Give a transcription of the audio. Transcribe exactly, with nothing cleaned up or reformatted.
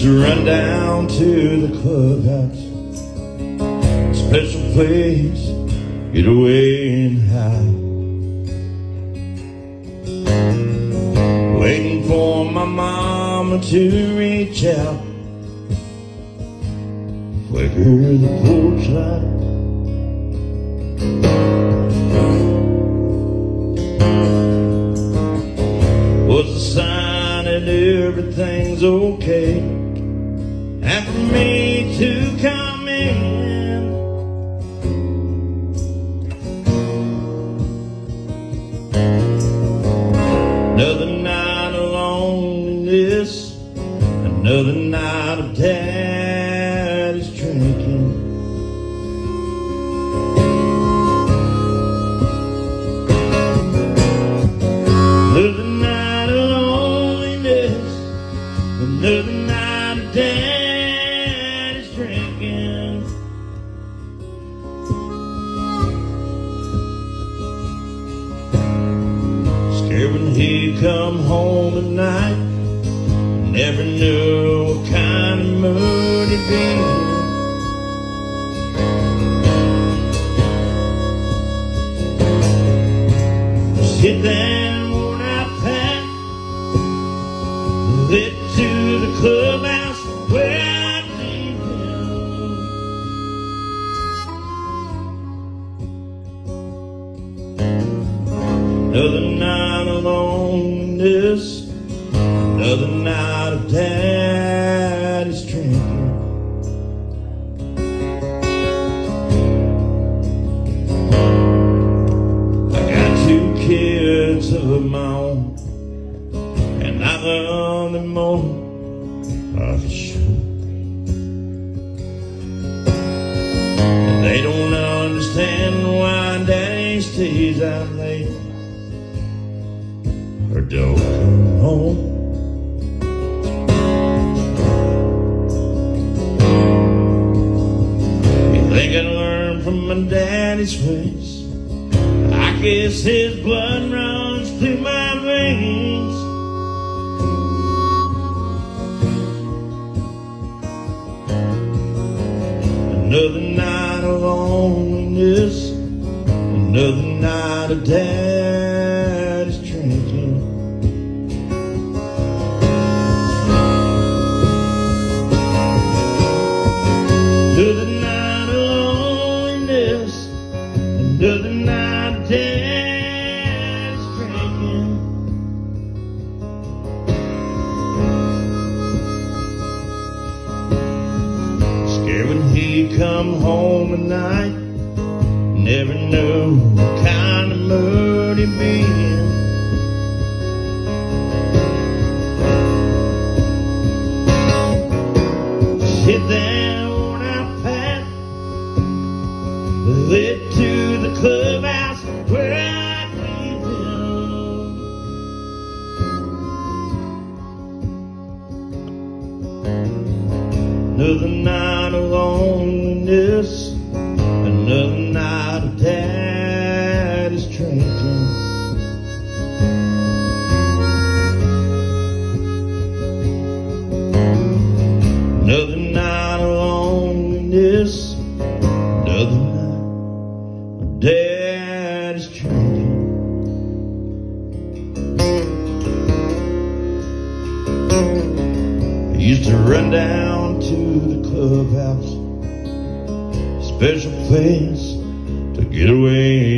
to run down to the clubhouse, special place, get away and hide. Waiting for my mama to reach out, flicker the porch light. Was a sign that everything's okay, and for me to come in. Another night of loneliness, another night of daddy's drinking. Another night of loneliness, another night of daddy's drinking. Scared when he come home at night, never knew what kind of mood he'd be in. Just hit that worn out path, lit to the clubhouse where I'd leave him. Another night of loneliness, another night of daddy's drinking. I got two kids of my own, and I love them more, oh, for sure. And they don't understand why daddy stays out late or don't come home. Think I learned from my daddy's ways, I guess his blood runs through my veins. Another night of loneliness, another night of daddy's drinking. Another night of loneliness, another night of daddy's drinking. Scared when he come home at night, never knew what kind of mood he'd be in. Just hit that worn out path, lit to the clubhouse where I'd leave him. Another night of loneliness, another night of daddy's drinking. Another night of loneliness, another night of daddy's drinking. I used to run down to the clubhouse, special place to get away